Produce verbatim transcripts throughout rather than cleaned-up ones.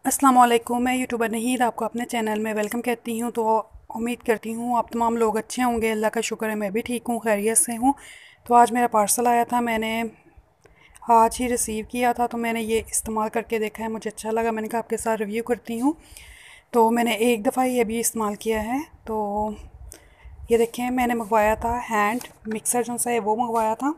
अस्सलाम वालेकुम। मैं यूट्यूबर नहीद आपको अपने चैनल में वेलकम कहती हूँ। तो उम्मीद करती हूँ आप तमाम लोग अच्छे होंगे। अल्लाह का शुक्र है मैं भी ठीक हूँ, खैरियत से हूँ। तो आज मेरा पार्सल आया था, मैंने आज ही रिसीव किया था। तो मैंने ये इस्तेमाल करके देखा है, मुझे अच्छा लगा। मैंने कहा आपके साथ रिव्यू करती हूँ। तो मैंने एक दफ़ा ये भी इस्तेमाल किया है। तो ये देखें, मैंने मंगवाया था हैंड मिक्सर जो सा है वो मंगवाया था।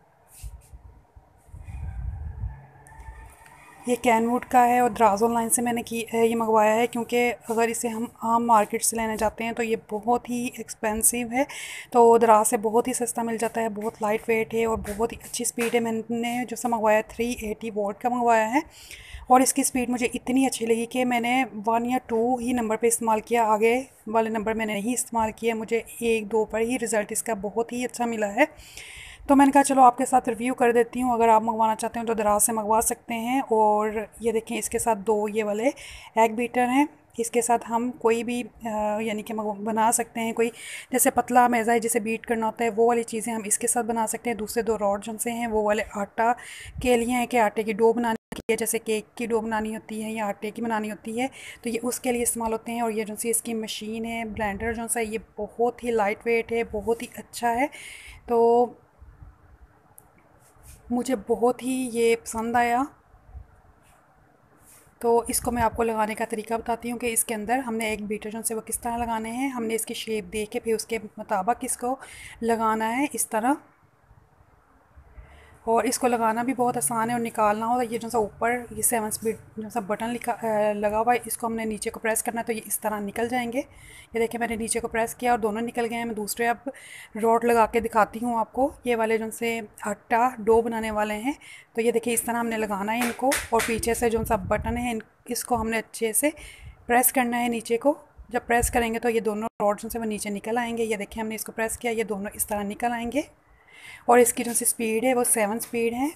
ये कैनवुड का है और द्राज ऑनलाइन से मैंने की ये मंगवाया है, क्योंकि अगर इसे हम आम मार्केट से लेने जाते हैं तो ये बहुत ही एक्सपेंसिव है। तो द्राज से बहुत ही सस्ता मिल जाता है, बहुत लाइट वेट है और बहुत ही अच्छी स्पीड है। मैंने जो सा मंगवाया थ्री एटी वोल्ट का मंगवाया है और इसकी स्पीड मुझे इतनी अच्छी लगी कि मैंने वन या टू ही नंबर पे इस्तेमाल किया, आगे वाले नंबर मैंने नहीं इस्तेमाल किया। मुझे एक दो पर ही रिज़ल्ट इसका बहुत ही अच्छा मिला है। तो मैंने कहा चलो आपके साथ रिव्यू कर देती हूँ। अगर आप मंगवाना चाहते हो तो दराज से मंगवा सकते हैं। और ये देखें, इसके साथ दो ये वाले एग बीटर हैं। इसके साथ हम कोई भी यानी कि बना सकते हैं, कोई जैसे पतला मैदा है जिसे बीट करना होता है वो वाली चीज़ें हम इसके साथ बना सकते हैं। दूसरे दो रॉड जो से हैं वो वाले आटा के लिए हैं कि आटे की डो बनानी है, जैसे केक की डो बनानी होती है या आटे की बनानी होती है, तो ये उसके लिए इस्तेमाल होते हैं। और ये जो सी इसकी मशीन है, ब्लेंडर जो सा, ये बहुत ही लाइट वेट है, बहुत ही अच्छा है। तो मुझे बहुत ही ये पसंद आया। तो इसको मैं आपको लगाने का तरीका बताती हूँ कि इसके अंदर हमने एक बीटर जो से वो किस तरह लगाने हैं। हमने इसकी शेप देख के फिर उसके मुताबिक इसको लगाना है इस तरह। और इसको लगाना भी बहुत आसान है और निकालना हो तो ये जो सा ऊपर ये सेवन स्पीड जो सा बटन लिखा लगा हुआ है, इसको हमने नीचे को प्रेस करना है तो ये इस तरह निकल जाएंगे। ये देखिए, मैंने नीचे को प्रेस किया और दोनों निकल गए हैं। मैं दूसरे अब रॉड लगा के दिखाती हूँ आपको। ये वाले जो से आटा डो बनाने वाले हैं, तो ये देखिए इस तरह हमने लगाना है इनको। और पीछे से जो सा बटन है इसको हमने अच्छे से प्रेस करना है नीचे को। जब प्रेस करेंगे तो ये दोनों रॉड जो से वो नीचे निकल आएंगे। ये देखिए, हमने इसको प्रेस किया, ये दोनों इस तरह निकल आएंगे। और इसकी जो सी स्पीड है वो सेवन स्पीड है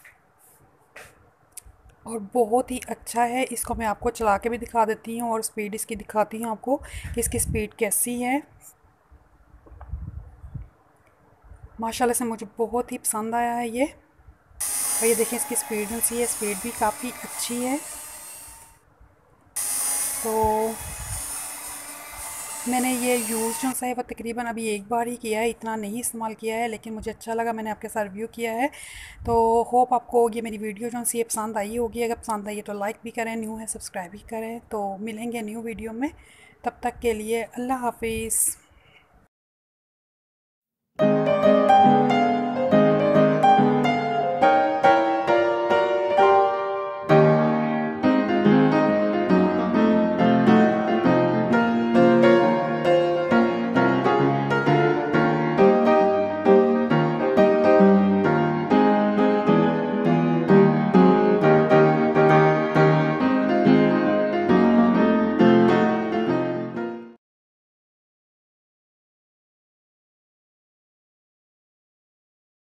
और बहुत ही अच्छा है। इसको मैं आपको चला के भी दिखा देती हूँ और स्पीड इसकी दिखाती हूँ आपको कि इसकी स्पीड कैसी है। माशाल्लाह से मुझे बहुत ही पसंद आया है ये। और ये देखें, इसकी स्पीड जो सी है, स्पीड भी काफ़ी अच्छी है। तो मैंने ये यूज़ जो सा है वो तकरीबन अभी एक बार ही किया है, इतना नहीं इस्तेमाल किया है, लेकिन मुझे अच्छा लगा, मैंने आपके साथ रिव्यू किया है। तो होप आपको ये मेरी वीडियो जो सी पसंद आई होगी। अगर पसंद आई है तो लाइक भी करें, न्यू है सब्सक्राइब भी करें। तो मिलेंगे न्यू वीडियो में, तब तक के लिए अल्लाह हाफिज़।